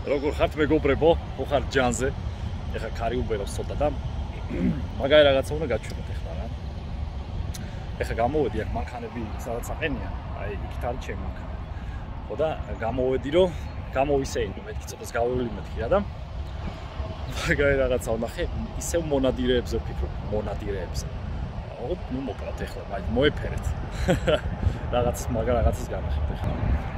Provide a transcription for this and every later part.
როგორ ხართ მეგობრებო? ხო ხარ ჯანზე. ეხა ქარი უბერავს ცოტა და მაგარი რაღაცა უნდა გაჩვენოთ ეხლა რა. ეხა გამოვედი აქ მანქანები სადაც აყენიან, აი იქით არის ჩემი მანქანა. ხო და გამოვედი რომ გამოვისეინო მეთქი ცოტას გავევლი მეთქი რა და მაგარი რაღაცა უნდა ხე ისევ მონადირეებზე ვფიქრობ, მონადირეებზე. ო, ნუ მოკლათ ეხლა, მაინც მოეფერეთ. მაგარ რაღაცას განახეთ ეხლა.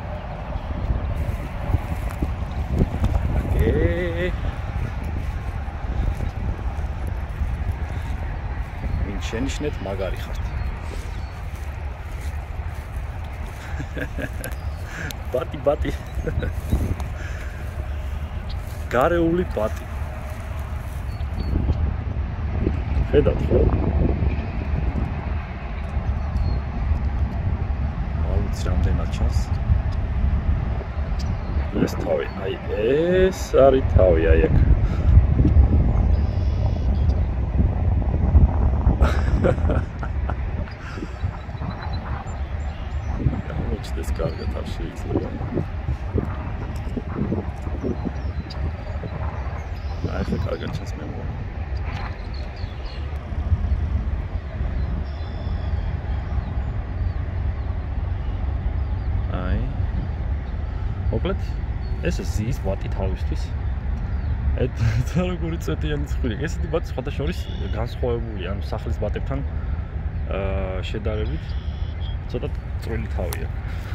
ვინ შენიშნეთ მაგარი ხართ. ბატი. გარეული ბატი. ხედავთ ხო? აუც რამდენად ჩანს. ეს თავი, აი ეს არის თავი, აი აქ. გამოჩნდეს კარგად არ შეიძლება. აი ეს კარგად ჩანს მე მგონი. აი მოკლედ ეს ზის ბატი თავისთვის. ეს როგორი წეთიანი ცხვირი. ესეთი ბატი სხვადასხვა განსხვავებული, ანუ სახლის ბატებთან შედარებით ცოტა წვრილი თავია.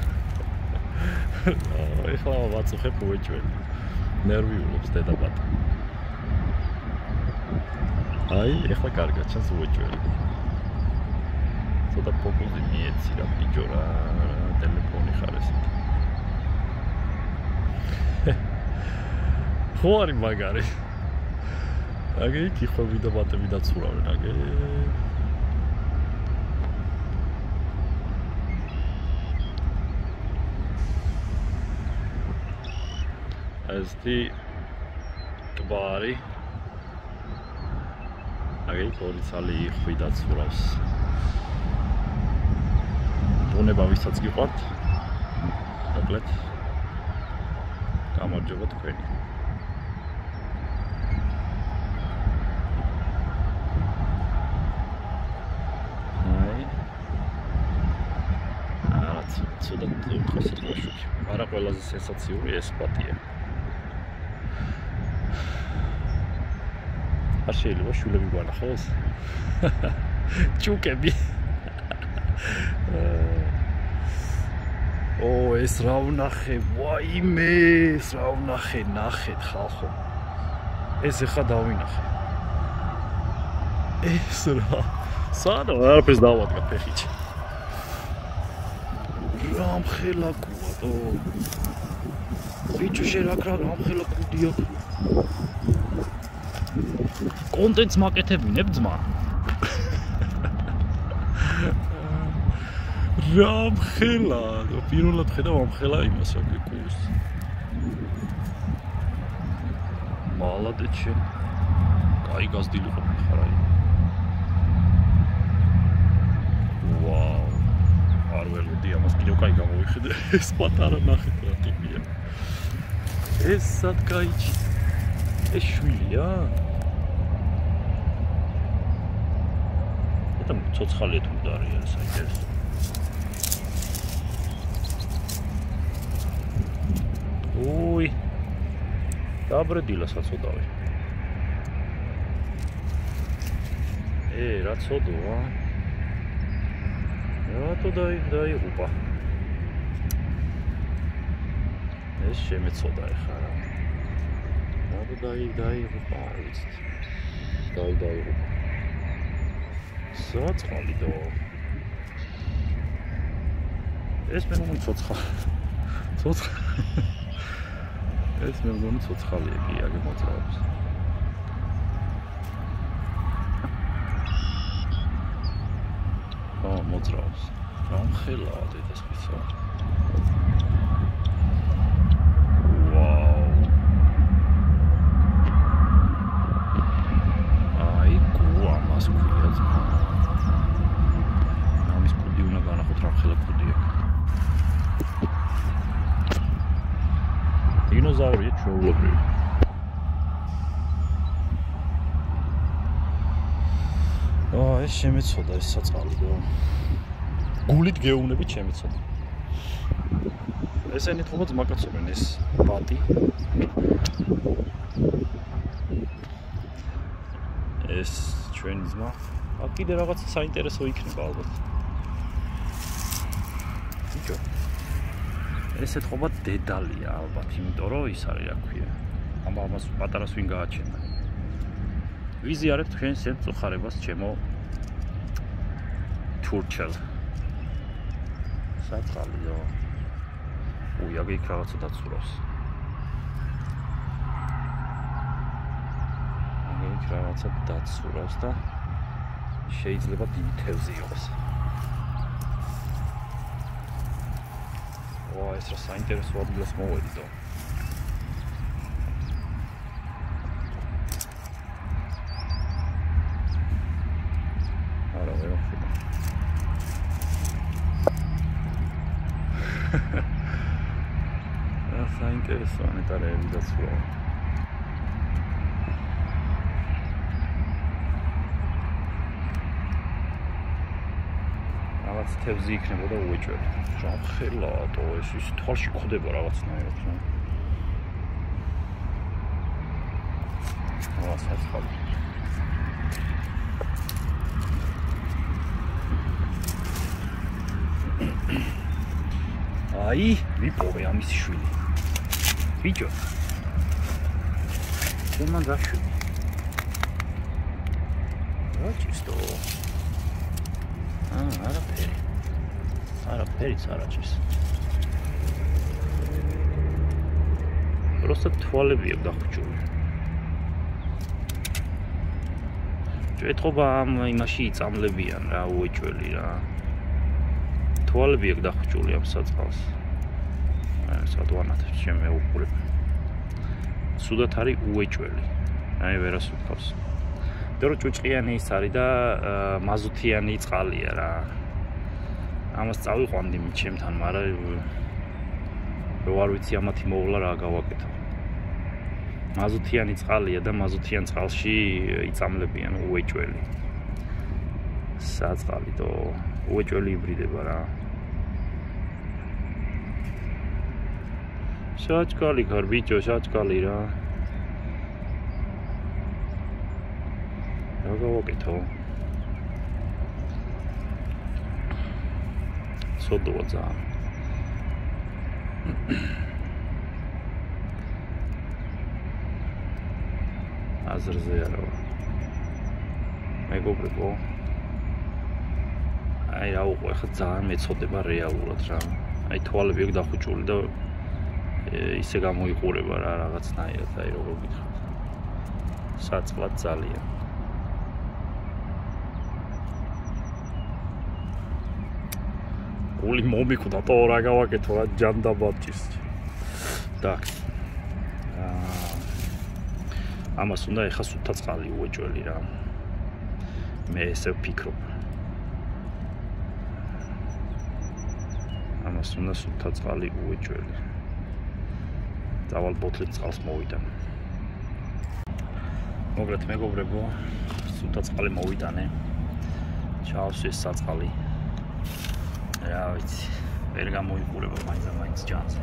ეხლა ვაწუხებ უეჭველი. ნერვიულობს დედა ბატი. აი, ეხლა კარგად ჩანს უეჭველი. ცოტა ფოკუსი მიეცი რა პიჯორა ტელეფონი ხარ ესეთი. ხო არის მაგარი. აგე იქ ხვევი და ბატები დაცურავენ აგე. ესეთი ტბა არის. აგე იქ ორი ცალი ხვი დაცურავს. ბუნება ვისაც გიყვართ. მოკლედ გამარჯობა თქვენი. ცოტა უხასრია შუქი. არა ყველაზე სენსაციური ეს ბატია. არ შეიძლება შულები გვანახოს. ჭუკები. ო, ეს რა ვნახე, ვაიმე, ეს რა ვნახე, ნახეთ ხალხო. ეს ეხა დავინახე. ეს რა. სადა არაფერს დავადგა ფეხიჩი. რამხელა კუატო. ბიჭო შერაკრა რამხელა კუდია. კონტენტს მაკეთებინებ ძმა. რამხელა, პირველად ხედავ ამხელა იმას აგე კუს. მალადეჩე. კაი გაზდილი ყოფილი ხარ აი. ვაუ. არ ველოდი ამას კიდევ კაი გამოვიხედე. ეს პატარა ნახეთ რა ტიპია. ეს სათქაიჩი. ეს შვილია? და ცოცხალია თუ დარია საინტერესო. ой, დაბრედილა საწოდავი. რა ცოდოა? რატო დაიღუპა? ეს შემეცოდა ეხლა რა. რატო დაიღუპა? ვიცით. დაიღუპა. საწყალი და ეს მე მგონი ცოცხალი. ეს მე მგონი ცოცხალია კი აგე მოძრაობს. მოძრაობს. რამხელაა დედასხისა. ვაუ. აი კუ ამას ქვია ძმა. ამის კუდი უნდა განახოთ რამხელა კუდია. დინოზავრია ჩოუ. ადგილობრივი. ეს შემეცოდა ეს საწყალი და გულით გეუბნებით შემეცოდა. ესენი თქო ძმაკაცობენ ეს ბატი. ეს ჩვენი ძმა. აქ კიდე რაღაც საინტერესო იქნება ალბათ. ბიჭო. ეს ეთქობა დედალია ალბათ, იმიტომ რომ ის არის, რა ქვია. ამას პატარას ვინ გააჩენდა. ვიზიარებთ თქვენ სენს უხარებას ჩემო თურჩელ. საწყალიო. უიაგე იქ რაღაცა დაცურავს. იქ რაღაცა დაცურავს და შეიძლება დიდი თევზი იყოს. ეს რა საინტერესო ადგილას მოვედი და არა ვერ ვხედავ. რა საინტერესო ანეტარები დაცურავ. რაღაც თევზი იქნებოდა უეჭველი. ხელათო ეს ის თვალში გვხდება რაღაცნაირად რა. საწყალი. აი, ვიპოვე ამის შვილი. ბიჭო. შემან გაშვი. რა ჩისტო? არაფერი. არაფერიც არ აჭის. просто თვალები აქვს დახუჭული. ეთქობა ამ იმაში იწამლებიან რა უეჭველი რა. თვალები აქვს დახუჭული ამ საწყალს. სადვანათებს შემეუყურებ. სუდათ არის უეჭველი. აი ვერას ვთქავს. დრო ჭუჭყიანი ის არის და მაზუთიანი წყალია რა. ამას წავიყვანდი ჩემთან, მაგრამ არ ვიცი ამათი მოვლა რა გავაკეთო. მაზუთიანი წყალია და მაზუთიან წყალში იწამლებიან უეჭველი. საწყალი და უეჭველი იბრიდება რა. საჭკალი ხარ ბიჭო, საჭკალი რა. რა გავაკეთო? სოდოა ძალიან. აზრზე არა. მეგობრებო. აი რა უყო, ხა ძალიან მეწოდება რეალურად რა. აი თვალები აქვს დახუჭული და ისე გამოიყურება რა რაღაცნაირად, აი როგორ გითხრათ. საწყლად ძალიან. გული მომიკვდა და რა გავაკეთო რა ჯანდაბაჭის. так. ამას უნდა ეხა სუფთა წყალი უეჭველი რა. მე ესე ვფიქრობ. ამას უნდა სუფთა წყალი უეჭველი. დავალ ბოთლით წყალს მოვიტან. მოგეთ მეგობრებო, სუფთა წყალი მოვიტანე. ჩავსვი საწყალი. რა ვიცი, ვერ გამოიყურება მაინც ჯანზე.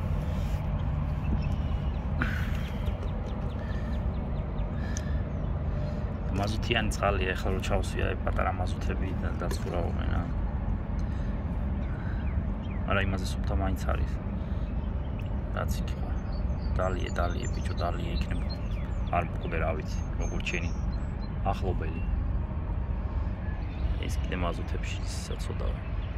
მაზუთიანი წყალია, ეხლა რო ჩავსვია, პატარა მაზუთები დაცურავენ რა. არა იმაზე სუფთა მაინც არის. რაც იქნება. დალია ბიჭო, დალია იქნება. არ მკვდე რა ვიცი, როგორ ჩენი ახლობელი. ეს კიდე მაზუთებში საცოდაა.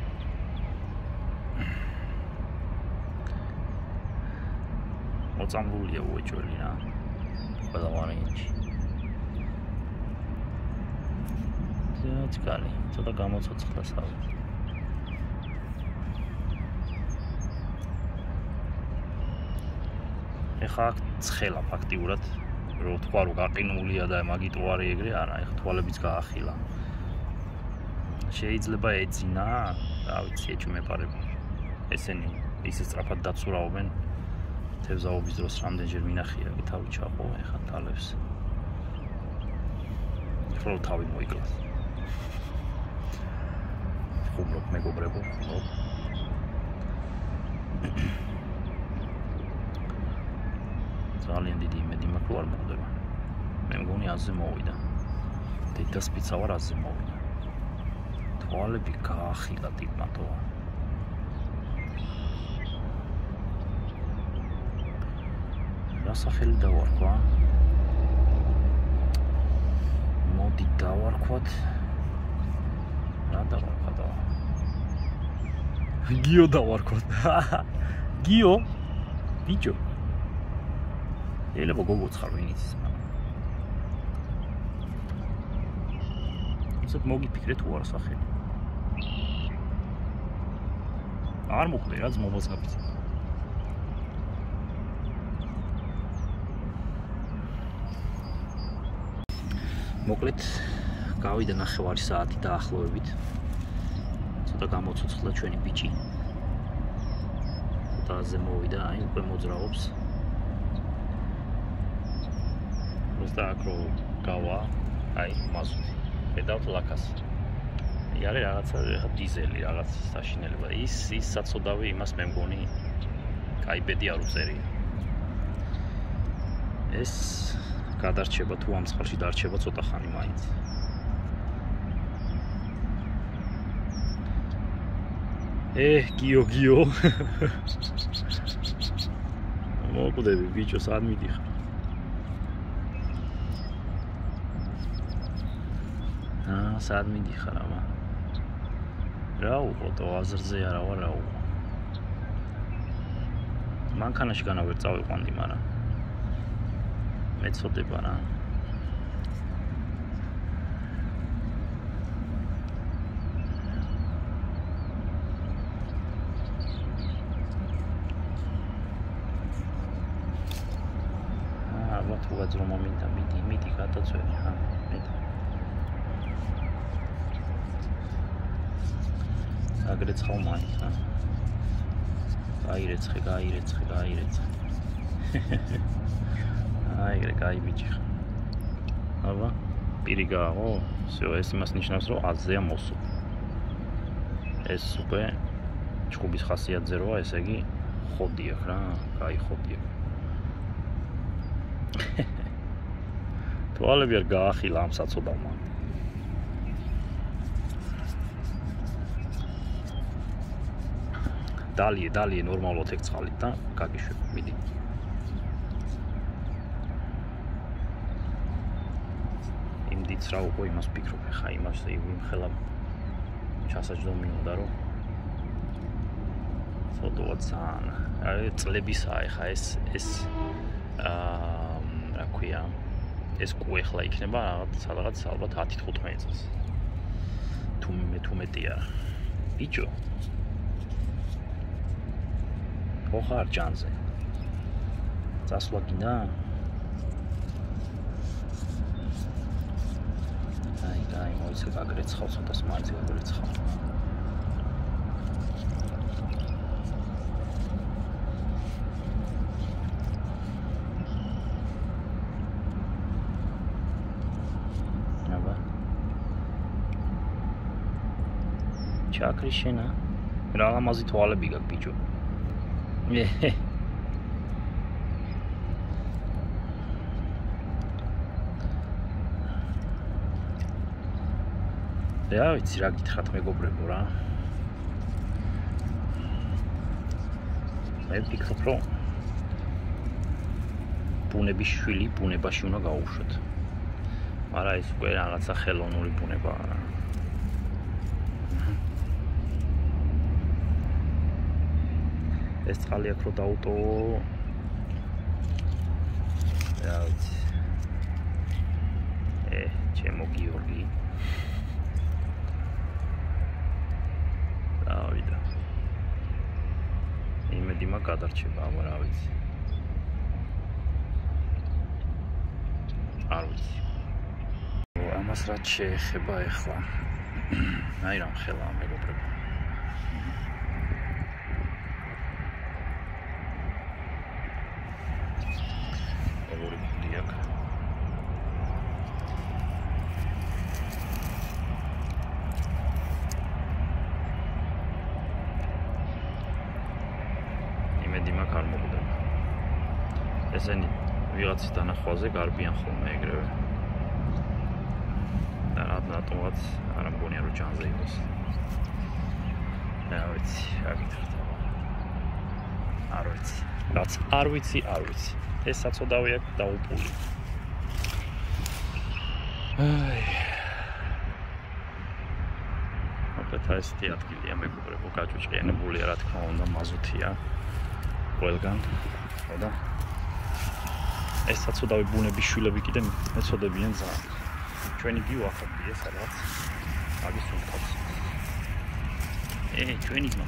მოწამლულია უეჭველი რა. ყველა ვარიანტი. საჭკალი, ცოტა გამოცოცხლა სავი. ეხა ცხელა ფაქტიურად, რომ თქვა რომ გაყინულია და მაგით უარი ეგრე არა, ეხა თვალებიც გაახილა. შეიძლება ეძინა, რა ვიცი, ეჭვმეპარები. ესენი ისე სწრაფად დაცურავენ თევზაობის დროს რამდენჯერ მინახია კი თავი ჩაყო ეხა თალებს. ხოლო თავი მოიკლას. ხუმრობ მეგობრებო, ხუმრობ. ძალიან დიდი იმედი მაქვს რომ არ მოხდება. მე მგონი აზზე მოვიდა. დედასპიცა ვარ აზზე მოვიდა. თვალები გაახილა ტიპმატო. რა სახელი დავარქვა? მოდი დავარქვათ. რა დავარქვა? გიო დავარქვათ. გიო? ბიჭო. ელება გოგოც ხარ ვინ იცის მაგრამ. ისეთ მოგიფიქრეთ თუ არა სახელი. არ მოხდე რა ძმობას გაფიცე. მოკლედ გავიდა 9 საათი დაახლოებით. ცოტა გამოცოცხლა ჩვენი ბიჭი. ტბაზე მოვიდა, აი უკვე მოძრაობს. просто აკრო გავა, აი მაზუტი. ხედავთ ლაკას. იარე რაღაცა ხა დიზელი რაღაც საშინელება. ის საწოდავი იმას მე მგონი კაი ბედი არ უწერია. ეს გადარჩება თუ ამ წყალში დარჩება ცოტა ხანი მაინც. გიო. მოკვდები ბიჭო, სად მიდიხარ? სად მიდიხარ ამა? რა უყო აზრზე არა ვარ რა უყო. მანქანაში განავერ წავიყვანდი, მაგრამ მეწოდება რა. tu vezi un moment miti გადაწვენი ხა აგრეც ხომ მაინც ხა გაირეცხე აიგრე კაი ბიჭი ხა აბა პირი გააღო всё ეს იმას ნიშნავს რომ აზია მოსულ ეს უკვე ჩხუბის ხასიათზე როა ესე იგი ხოდი აქვს რა კაი ხოდი აქვს თვალები არ გაახილა ამ საწოდავმა დალია ნორმალურად ეგ წყალით და გაგიშვებ მიდი იმდიც რა უკვე იმას ფიქრობ ხა იმას იმხელა ჩასაჯდომი უნდა რომ ცოტა ძალიან აი წლებისაა ხა ეს რა ქვია ეს კუეხლა იქნება რაღაც ალბათ 10-15 წელს თუ მეტია ბიჭო ოხარ ჯანზე წასვლა გინდა აი მოიცა გაგრეცხავ ცოტას მარცი გაგრეცხავ ჩაკრიშენა რა ლამაზი თვალები გაქვს ბიჭო რა ვიცი რა გითხრათ მეგობრებო რა მე ვფიქრობ რომ ბუნების შვილი ბუნებაში უნდა გაუშვოთ მაგრამ ეს უკვე რაღაცა ხელოვნური ბუნებაა რა ეს წყალი აქ რო დაუტოვო რა ვიცი ჩემო გიორგი დავიდა იმედი მაგ გადარჩება აბა რა ვიცი არ ვიცი ამას რაც შეეხება ახლა აი რა ხელა მეგობრებო ესენი ვიღაცის დანახვაზე გარბიან ხოლმე ეგრევე. და რატომღაც არ მგონია რომ ჯანზე იყოს. რა ვიცი, რა გითხრათ. არ ვიცი. რაც არ ვიცი. ეს საწოდავი აქვს დაუპული. აი. მოკლედ ესეთი ადგილია მეგობრებო, გაჭუჭყიანებულია, რა თქმა უნდა, მაზუთია ყველგან. და ეს საწოდავი ბუნების შვილები კიდე მეწოდებიან ძალიან. ჩვენი გიუახებია სადღაც მაგის სულთაც. ჩვენი ძმა.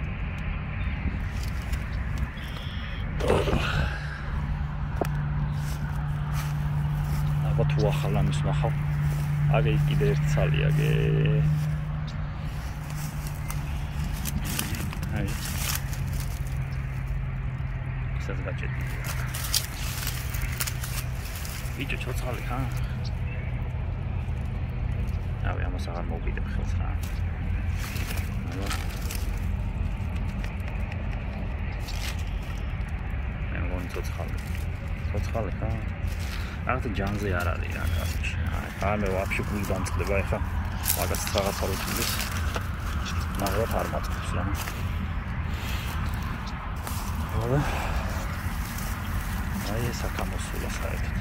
აბა თუ ახალ ამის ნახავ. აგე კიდე ერთ ცალი აგე. აი. ისეთ გაჭედი. ვიჭო ჩოცხალი ხა? ავი ამას აღარ მოვიდებ ხელს რა. მე მგონი ცოცხალი ხა? აღარ ჯანზე არ არის რა კარგი. აი მე ვაფშე გული დამწყდება ეხა. მაგას რაღაცა რო თulis. მაგრამ არ მაწყობს რა. აბა. აი ეს აკამოსულა საერთოდ.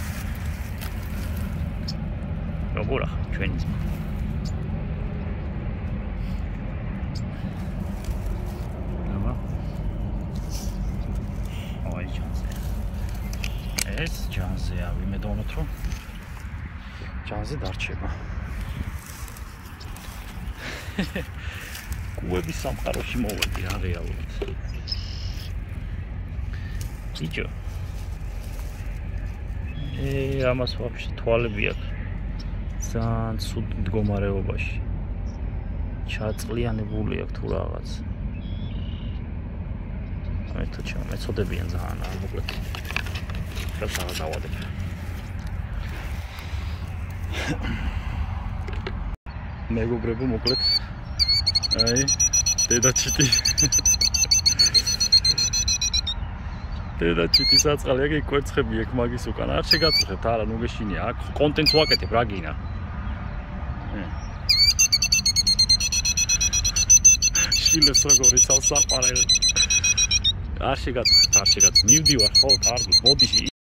როგორ ახლა ჩვენი ძმა. აბა. აი ჯანზე. ეს ჯანზეა, ვიმედოვნოთ რომ ჯანზე დარჩება. კუების სამყაროში მოვედი რა რეალურად. იჭო. ამას ვაფშე თვალები აქვს. ძალიან ცუდ მდგომარეობაში. ჩაწყლიანებული აქვს თუ რაღაც. მეწოდებიან ძალიან არ მოკლედ. ხელს აღარ დავადებ. მეგობრებო მოკლედ. აი დედაჩიტი. დედაჩიტი საწყალი აქ კვერცხები აქ მაგის უკან არ შეგაწუხებთ არა ნუ გეშინია აქ კონტენტს ვაკეთებ რა გინა. შილეს როგორი წავსაყარელი. არ შეგაწუხებთ. მივდივარ ხო კარგი მოდი